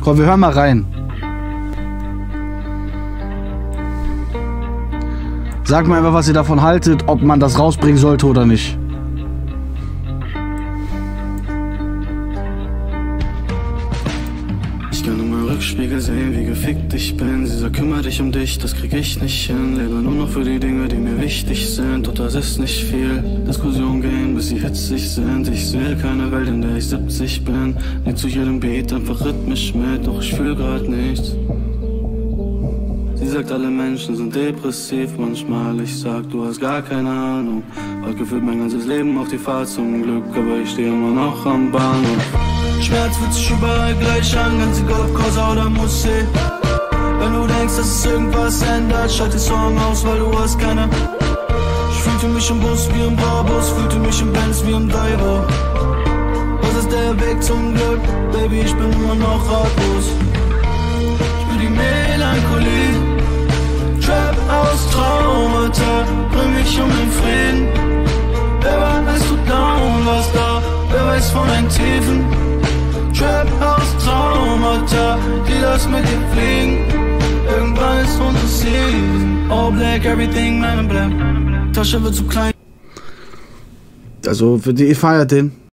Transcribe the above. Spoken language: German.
Komm, wir hören mal rein. Sag mal einfach, was ihr davon haltet, ob man das rausbringen sollte oder nicht. Ich kann im Rückspiegel sehen, wie gefickt ich bin. Sie sagt, kümmere dich um dich, das krieg ich nicht hin. Lebe nur noch für die Dinge, die mir wichtig sind. Doch das ist nicht viel. Diskussionen gehen, bis sie hitzig sind. Ich sehe keine Welt, in der ich 70 bin. Nicht zu jedem Beat, einfach rhythmisch mit. Doch ich fühl grad nichts. Sie sagt, alle Menschen sind depressiv manchmal. Ich sag, du hast gar keine Ahnung. Heute gefühlt mein ganzes Leben auf die Fahrt zum Glück. Aber ich stehe immer noch am Bahnhof. Schmerz fühlt sich überall gleich an, ganz egal ob Causa oder Musik. Wenn du denkst, dass es irgendwas ändert, schalt den Song aus, weil du hast keine. Ich fühlte mich im Bus wie im Brabus, fühlte mich im Benz wie im Diver. Was ist der Weg zum Glück? Baby, ich bin immer noch ratlos. Ich will die Melancholie, Trap aus Traumata, bring mich um den Frieden. Wer weiß, du down warst da, wer weiß von den Tiefen. Trap aus Traumata, die lass mit dir fliegen. Irgendwann ist unsere Season. All black, everything, man in black. Tasche wird zu klein. Also, ihr feiert den.